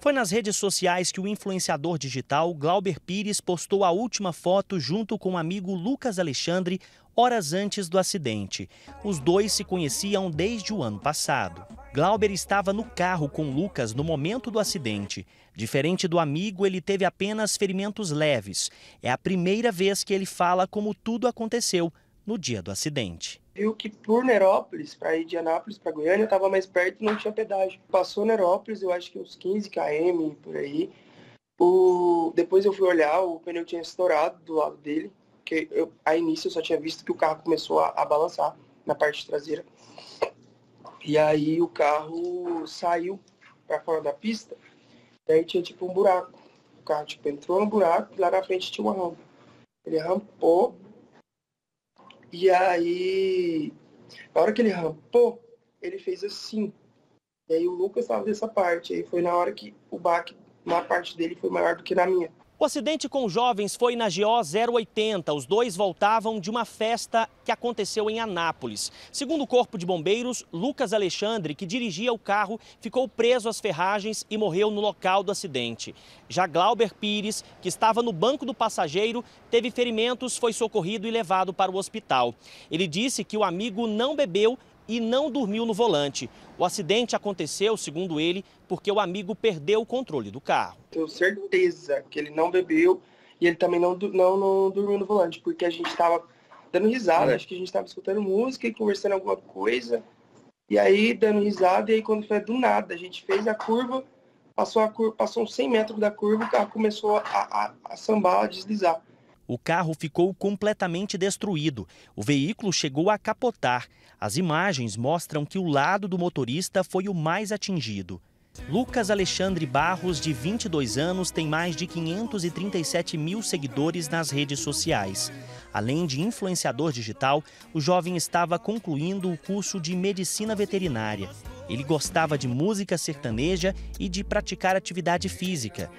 Foi nas redes sociais que o influenciador digital Glauber Pires postou a última foto junto com o amigo Lucas Alexandre horas antes do acidente. Os dois se conheciam desde o ano passado. Glauber estava no carro com Lucas no momento do acidente. Diferente do amigo, ele teve apenas ferimentos leves. É a primeira vez que ele fala como tudo aconteceu no dia do acidente. Viu que por Nerópolis, para ir de Anápolis para Goiânia, estava mais perto e não tinha pedágio. Passou Nerópolis, eu acho que uns 15 km por aí. Depois eu fui olhar, o pneu tinha estourado do lado dele, porque a início eu só tinha visto que o carro começou a balançar na parte traseira. E aí o carro saiu para fora da pista, e aí tinha tipo um buraco. O carro tipo entrou no buraco e lá na frente tinha uma rampa. Ele rampou. E aí, na hora que ele rampou, ele fez assim. E aí o Lucas estava dessa parte. Aí foi na hora que o baque na parte dele foi maior do que na minha. O acidente com os jovens foi na GO 080. Os dois voltavam de uma festa que aconteceu em Anápolis. Segundo o Corpo de Bombeiros, Lucas Alexandre, que dirigia o carro, ficou preso às ferragens e morreu no local do acidente. Já Glauber Pires, que estava no banco do passageiro, teve ferimentos, foi socorrido e levado para o hospital. Ele disse que o amigo não bebeu e não dormiu no volante. O acidente aconteceu, segundo ele, porque o amigo perdeu o controle do carro. Tenho certeza que ele não bebeu e ele também não dormiu no volante, porque a gente estava dando risada, acho que a gente estava escutando música e conversando alguma coisa, e aí dando risada, e aí quando foi do nada, a gente fez a curva, passou uns 100 metros da curva, o carro começou a sambar, a deslizar. O carro ficou completamente destruído. O veículo chegou a capotar. As imagens mostram que o lado do motorista foi o mais atingido. Lucas Alexandre Barros, de 22 anos, tem mais de 537 mil seguidores nas redes sociais. Além de influenciador digital, o jovem estava concluindo o curso de medicina veterinária. Ele gostava de música sertaneja e de praticar atividade física.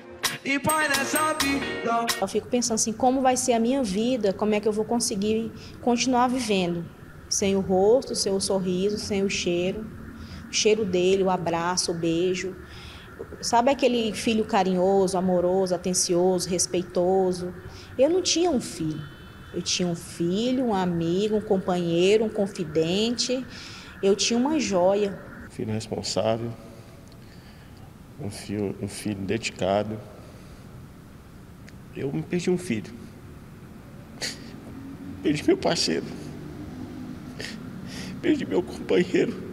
Eu fico pensando assim, como vai ser a minha vida, como é que eu vou conseguir continuar vivendo, sem o rosto, sem o sorriso, sem o cheiro dele, o abraço, o beijo. Sabe aquele filho carinhoso, amoroso, atencioso, respeitoso? Eu não tinha um filho. Eu tinha um filho, um amigo, um companheiro, um confidente. Eu tinha uma joia. Filho responsável, um filho dedicado. Eu me perdi um filho. Perdi meu parceiro. Perdi meu companheiro.